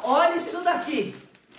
olha isso daqui.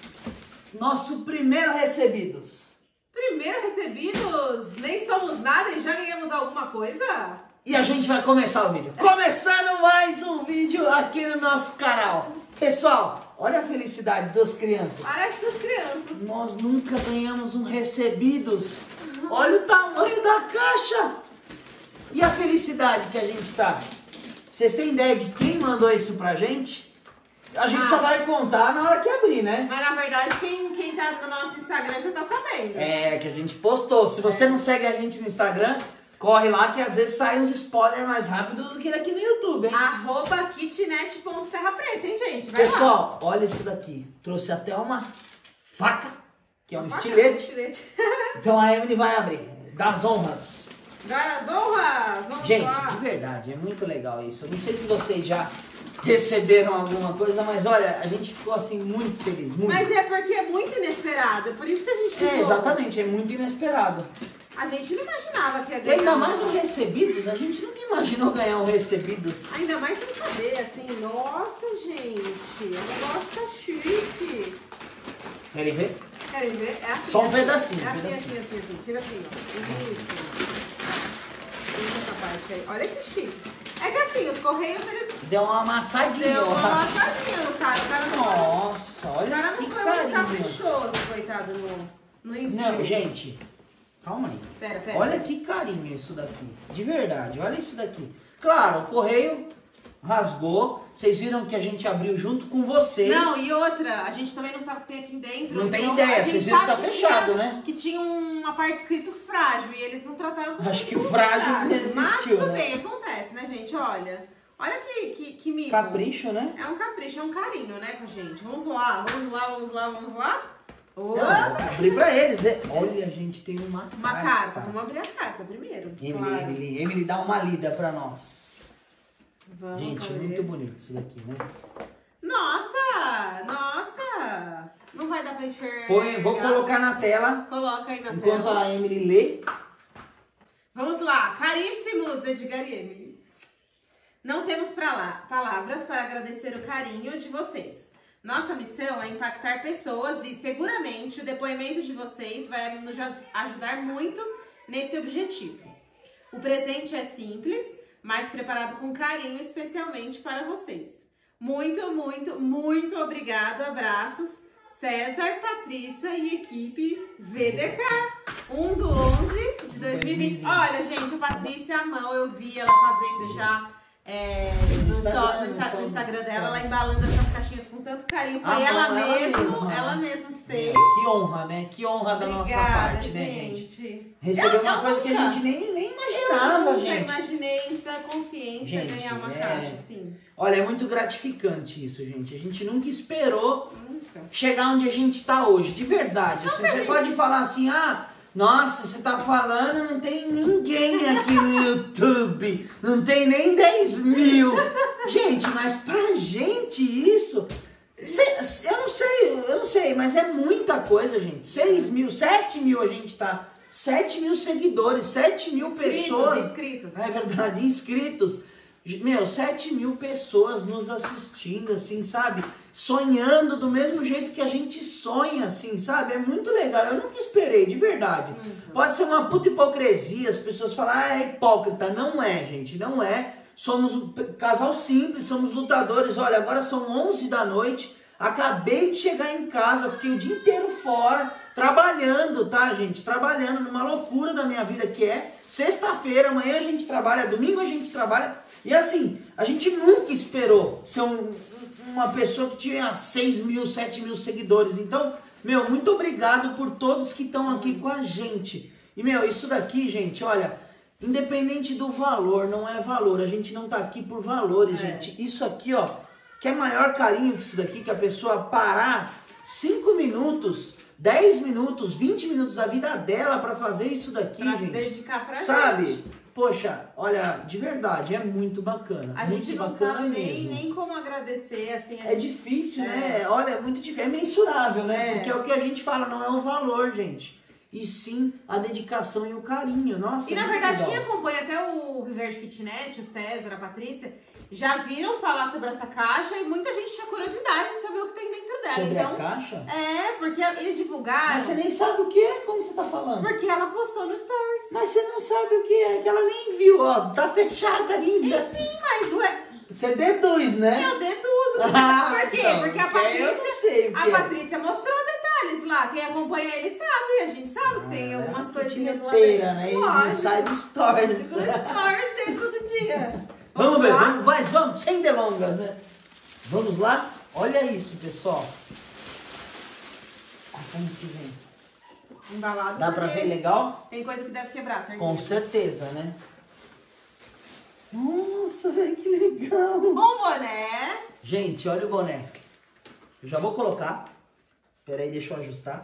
Nosso primeiro recebidos. Primeiro recebidos? Nem somos nada e já ganhamos alguma coisa? E a gente vai começar o vídeo. Começando mais um vídeo aqui no nosso canal. Pessoal, olha a felicidade das crianças. Parece das crianças. Nós nunca ganhamos um recebidos. Olha o tamanho da caixa. E a felicidade que a gente tá. Vocês têm ideia de quem mandou isso pra gente? A gente só vai contar na hora que abrir, né? Mas na verdade, quem tá no nosso Instagram já tá sabendo. É, que a gente postou. Se você não segue a gente no Instagram, corre lá que às vezes saem uns spoilers mais rápido do que aqui no YouTube, hein? @kitnet.terrapreta, hein, gente? Vai Pessoal, olha isso daqui. Trouxe até uma faca, que é um estilete. Então a Emily vai abrir. Das honras. Das honras! Vamos Gente, lá. de verdade, é muito legal isso. Eu não sei se vocês já receberam alguma coisa, mas olha, a gente ficou assim muito feliz. Muito. Mas é porque é muito inesperado, é por isso que a gente ficou. É, exatamente, é muito inesperado. A gente não imaginava que ia E ganhar. ainda mais um recebidos, a gente nunca imaginou ganhar um recebidos. Ainda mais sem saber, assim, nossa, gente, o negócio tá chique. Querem ver? Querem ver? É assim. Só um pedacinho. É assim, pedacinho. assim. Tira assim, ó. Isso. Tira essa parte aí. Olha que chique. É que assim, os correios, eles... Deu uma amassadinha, Deu uma ó. amassadinha no cara. O cara não Nossa, foi, o olha cara que não foi muito carinho. caprichoso, coitado, no envio. Não, gente, calma aí. Pera. Olha que carinho isso daqui. De verdade, olha isso daqui. Claro, o correio rasgou. Vocês viram que a gente abriu junto com vocês. Não, e outra, a gente também não sabe o que tem aqui dentro. Não tem então ideia, a gente vocês viram que tá sabe fechado, tinha, né? Que tinha uma parte escrito frágil e eles não trataram como Acho que o frágil não existiu, Mas tudo né? bem, acontece, né, gente? Olha que mimo. Capricho, né? É um capricho, é um carinho, né, com a gente. Vamos lá. Não, abri pra eles. Olha, a gente tem uma carta. Vamos abrir a carta primeiro. Emily, dá uma lida pra nós. Vamos gente, é abrir. muito bonito isso daqui, né? Nossa! Não vai dar pra enxergar. Vou colocar na tela. Coloca aí na enquanto tela. a Emily lê. Vamos lá. Caríssimos Edgar e Emily. Não temos palavras para agradecer o carinho de vocês. Nossa missão é impactar pessoas e seguramente o depoimento de vocês vai nos ajudar muito nesse objetivo. O presente é simples, mas preparado com carinho especialmente para vocês. Muito obrigado. Abraços. César, Patrícia e equipe VDK. 1/11/2020. Olha, gente, a Patrícia à mão, eu vi ela fazendo já no Instagram dela, ela embalando essas caixinhas com tanto carinho. Foi ela mesma que fez. Que honra, né? Que honra da nossa parte, gente. né, gente? Receber uma coisa que a gente nem imaginava, eu gente. imaginei essa consciência Gente, ganhar uma caixa assim. Olha, é muito gratificante isso, gente. A gente nunca esperou Nunca. chegar onde a gente tá hoje, de verdade. Assim, você pode falar assim, nossa, você tá falando, não tem ninguém aqui no YouTube, não tem nem 10 mil. Gente, mas pra gente isso, eu não sei, mas é muita coisa, gente. 6 mil, 7 mil a gente tá, 7 mil seguidores, 7 mil pessoas. Inscritos. É verdade, inscritos. Meu, 7 mil pessoas nos assistindo, assim, sabe? Sonhando do mesmo jeito que a gente sonha, assim, sabe? É muito legal. Eu nunca esperei, de verdade. Pode ser uma puta hipocrisia, as pessoas falam, é hipócrita. Não é, gente, não é. Somos um casal simples, somos lutadores. Olha, agora são 11 da noite. Acabei de chegar em casa, fiquei o dia inteiro fora, trabalhando, tá, gente? Trabalhando numa loucura da minha vida que é sexta-feira, amanhã a gente trabalha, domingo a gente trabalha. E assim, a gente nunca esperou ser uma pessoa que tinha 6 mil, 7 mil seguidores. Então, meu, muito obrigado por todos que estão aqui com a gente. E, meu, isso daqui, gente, olha, independente do valor, não é valor. A gente não tá aqui por valores, gente. Isso aqui, ó, que é maior carinho que isso daqui, que a pessoa parar 5 minutos, 10 minutos, 20 minutos da vida dela pra fazer isso daqui, Pra gente. se dedicar pra sabe? gente. Poxa, olha, de verdade, é muito bacana. A muito gente não bacana sabe mesmo. nem como agradecer, assim. É difícil, né? Olha, é muito difícil. É mensurável, né? Porque é o que a gente fala, não é um valor, gente. e sim a dedicação e o carinho. Nossa, E na muito verdade, legal. quem acompanha até o Viverde Kitnet, o César, a Patrícia, já viram falar sobre essa caixa e muita gente tinha curiosidade de saber o que tem dentro dela. Sobre Então, a caixa? é, porque eles divulgaram. Mas você nem sabe o que é? Como você tá falando? Porque ela postou no Stories. Mas você não sabe o que é, que ela nem viu, ó, tá fechada ainda. Sim, mas ué, Você deduz, né? eu deduzo. Ah, Por quê? então, Porque a porque eu não sei o que A é. Patrícia mostrou detalhes lá. Quem acompanha ele sabe. A gente sabe que tem algumas coisinhas lá Kitneteira, dentro. né? E Lógico. sai do stories. Do Stories dentro do dia. Vamos ver, lá? vamos, sem delongas, né? Vamos lá? Olha isso, pessoal. Olha como que vem. Embalado. Dá pra porque ver legal? Tem coisa que deve quebrar, certo? Com certeza, né? Nossa, velho, que legal. Um boné. Gente, olha o boné. Eu já vou colocar. Pera aí, deixa eu ajustar.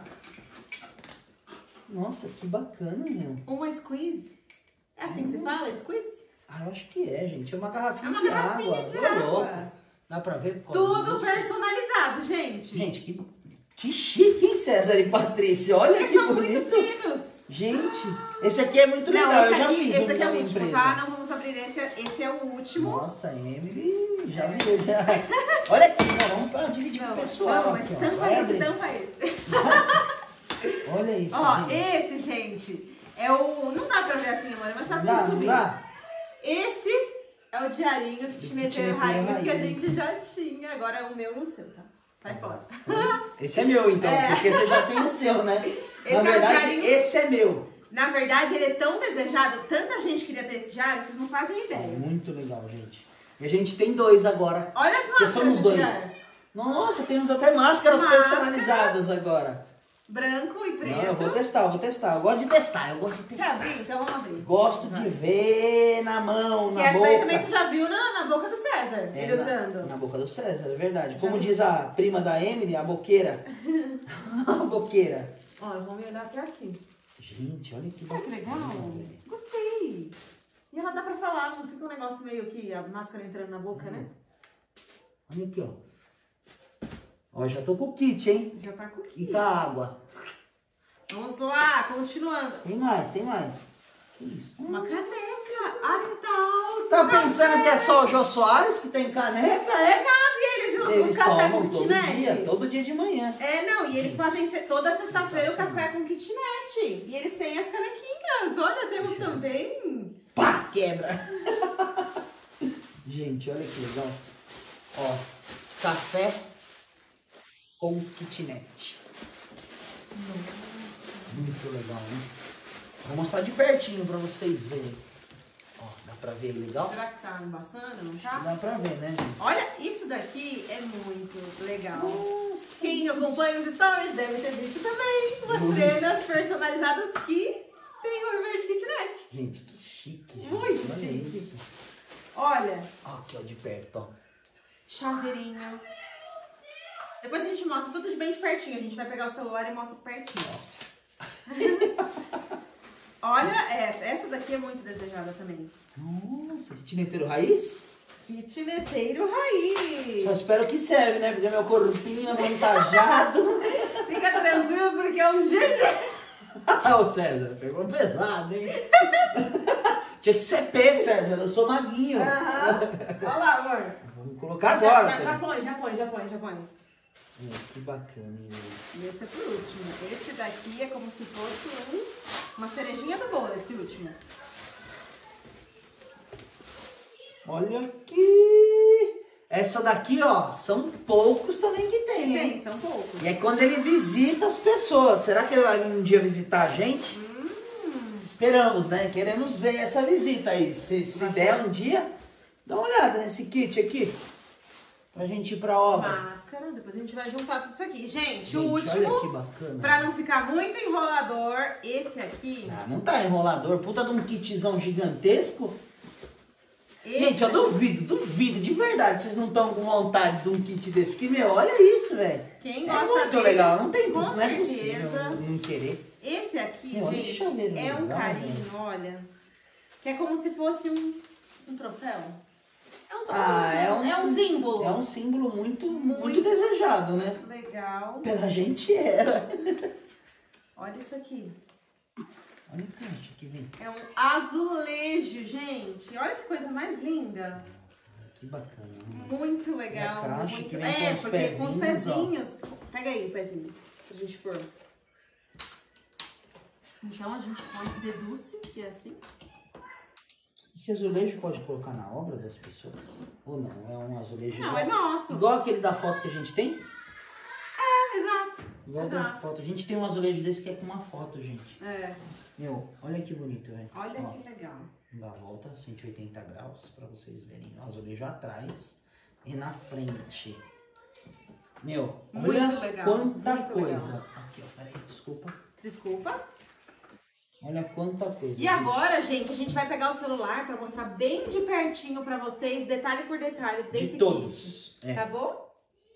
Nossa, que bacana, meu. Uma squeeze. É assim que se fala? Squeeze? Ah, eu acho que é, gente. É uma garrafinha, É uma de garrafinha água. de Ô, água. louco. Dá pra ver? Tudo personalizado, gente. Gente, que chique, hein, César e Patrícia? Olha Eles que são muito bonito. finos. Gente, esse aqui é muito legal. Não, Eu esse já aqui, fiz esse um aqui é da o minha último, empresa. tá? Não vamos abrir esse é o último. Nossa, a Emily já viu. Já. Olha aqui, não, vamos para dividir com o pessoal. Não, mas aqui, ó. tampa Vai esse, abrir. tampa esse. Olha isso. Ó, gente. esse, gente, é o... Não dá pra ver assim, amor, mas Não fácil dá, de não subir. dá? Esse é o diarinho que te meteram Kitneteiro raiz que a raiz. gente já tinha. Agora é o meu e o seu, tá? Sai fora. Esse é meu, então, É. porque você já tem o seu, né? Esse Na é o verdade, diarinho. esse é meu. Na verdade, ele é tão desejado, tanta gente queria ter esse diário, vocês não fazem ideia. Muito legal, gente. E a gente tem dois agora. Olha as Porque máscaras somos do dois. diário. Nossa, temos até máscaras Máscaras. personalizadas agora. Branco e preto. Não, eu vou testar. Eu gosto de testar, Quer abrir? Então vamos abrir. Gosto Vai. de ver na mão, Que na essa boca. daí também você já viu na boca do César, É, ele usando. na boca do César, é verdade. Como Já diz a prima da Emily, a boqueira. A boqueira. Ó, eu vou me olhar até aqui. Gente, olha que Olha que legal. velho. Gostei. E ela dá pra falar, não fica um negócio meio que a máscara entrando na boca, né? Olha aqui, ó. Ó, já tô com o kit, hein? Já tá com o E kit. com a água. Vamos lá, continuando. Tem mais, tem mais. Que isso? Uma caneca. A tal. Tá do pensando café. que é só o Jô Soares que tem caneca? É nada, e eles usam Eles os cafés tomam com todo kitnet. dia, todo dia de manhã. É, não, e eles fazem toda sexta-feira o Sensacional. café com kitnet. E eles têm as canequinhas. Olha, temos também. Pá, quebra. Gente, olha que legal. Ó, café com kitnet. Muito legal, né? Vou mostrar de pertinho pra vocês verem. Ó, dá pra ver legal? Será que tá embaçando? Não tá? Dá pra ver, né, gente? Olha, isso daqui é muito legal. Nossa. Quem acompanha os stories deve ter visto também umas prendas personalizadas que tem o Viverde Kitnet. Gente, que chique. Gente. Muito Olha chique. isso. Olha, Ó, aqui, ó, de perto, ó. chaveirinho. Depois a gente mostra tudo de bem de pertinho. A gente vai pegar o celular e mostra pertinho, ó. Olha essa daqui é muito desejada também. Nossa, kitneteiro raiz? Kitneteiro raiz. Só espero que serve, né? Porque meu corpinho avantajado. Fica tranquilo porque é um GG. Ô César, pegou pesado, hein? Tinha que ser P, César, eu sou maguinho. Aham. Olha lá, amor. Vamos colocar agora. Já põe. Que bacana, hein? E esse é por último. Esse daqui é como se fosse uma cerejinha do bolo, esse último. Olha aqui. Essa daqui, ó, são poucos também que tem, hein? Tem, são poucos. E é quando ele visita as pessoas. Será que ele vai um dia visitar a gente? Esperamos, né? Queremos ver essa visita aí. Se der um dia, dá uma olhada nesse kit aqui. Pra gente ir pra obra. Máscara, depois a gente vai juntar tudo isso aqui. Gente, Gente, o olha que último, bacana. pra não ficar muito enrolador, esse aqui. Ah, não tá enrolador. Puta de um kitzão gigantesco. Esse Gente, eu daqui, duvido, de verdade, vocês não estão com vontade de um kit desse. Porque, meu, olha isso, velho. Quem É gosta muito deles, legal, não tem com não é possível certeza. não querer. Esse aqui, Meu, olha que gente, chaveiro é um legal, carinho, velho. olha. Que é como se fosse um troféu. É um troféu. Ah, É um símbolo. É um símbolo muito desejado, né? Legal. Pela gente era. Olha isso aqui. Olha a caixa que vem. É um azulejo, gente. Olha que coisa mais linda. Que bacana. Muito legal. E a caixa muito... que vem com os porque com os pezinhos, pezinhos. Pega aí o pezinho pra gente pôr. Então a gente põe, deduz, que é assim. Esse azulejo pode colocar na obra das pessoas? Ou não? É um azulejo Não, igual, é nosso. igual aquele da foto que a gente tem? É, exato. Igual da foto. A gente tem um azulejo desse que é com uma foto, gente. É. Meu, olha que bonito, velho. Olha Ó, que legal. dá a volta 180 graus pra vocês verem. O azulejo atrás e na frente. Meu, Muito olha legal, quanta muito coisa. legal. Aqui, ó, peraí, desculpa. Desculpa. Olha quanta coisa. E agora, gente, a gente vai pegar o celular pra mostrar bem de pertinho pra vocês, detalhe por detalhe desse de todos. kit. Tá bom?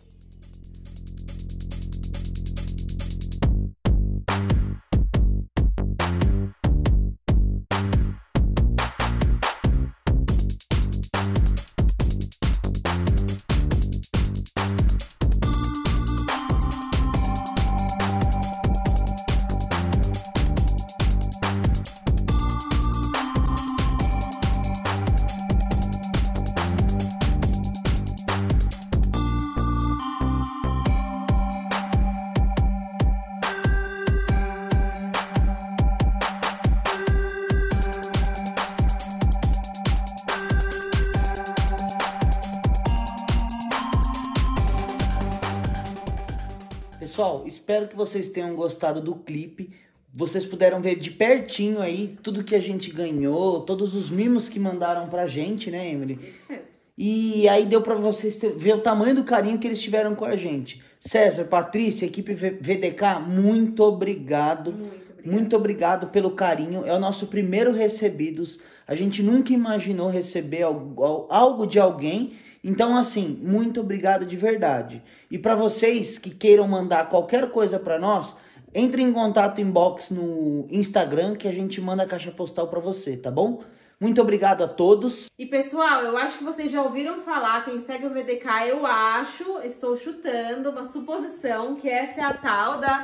Pessoal, espero que vocês tenham gostado do clipe. Vocês puderam ver de pertinho aí tudo que a gente ganhou, todos os mimos que mandaram pra gente, né, Emily? Isso mesmo. E aí deu pra vocês ver o tamanho do carinho que eles tiveram com a gente. César, Patrícia, equipe VDK, muito obrigado. Muito obrigada. Muito obrigado pelo carinho. É o nosso primeiro recebidos. A gente nunca imaginou receber algo de alguém. Então, assim, muito obrigado de verdade. E para vocês que queiram mandar qualquer coisa para nós, entre em contato inbox no Instagram que a gente manda a caixa postal para você, tá bom? Muito obrigado a todos. E pessoal, eu acho que vocês já ouviram falar, quem segue o VDK, eu acho, estou chutando uma suposição, que essa é a tal da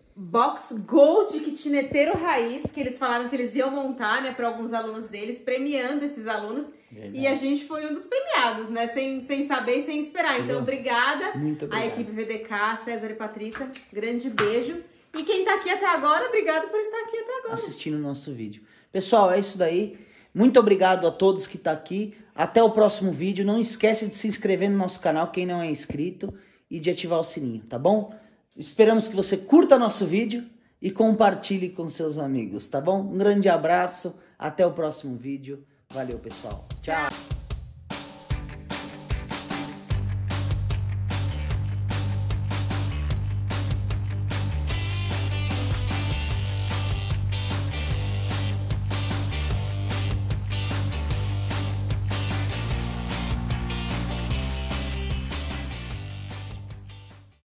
Box Gold Kitneteiro Raiz, que eles falaram que eles iam montar, né, para alguns alunos deles, premiando esses alunos. Verdade. E a gente foi um dos premiados, né, sem saber e sem esperar. Sim. Então, obrigada. Muito obrigado. A equipe VDK, César e Patrícia, grande beijo. E quem tá aqui até agora, obrigado por estar aqui até agora. Assistindo o nosso vídeo. Pessoal, é isso daí. Muito obrigado a todos que estão aqui. Até o próximo vídeo. Não esquece de se inscrever no nosso canal, quem não é inscrito, e de ativar o sininho, tá bom? Esperamos que você curta nosso vídeo e compartilhe com seus amigos, tá bom? Um grande abraço. Até o próximo vídeo. Valeu, pessoal. Tchau.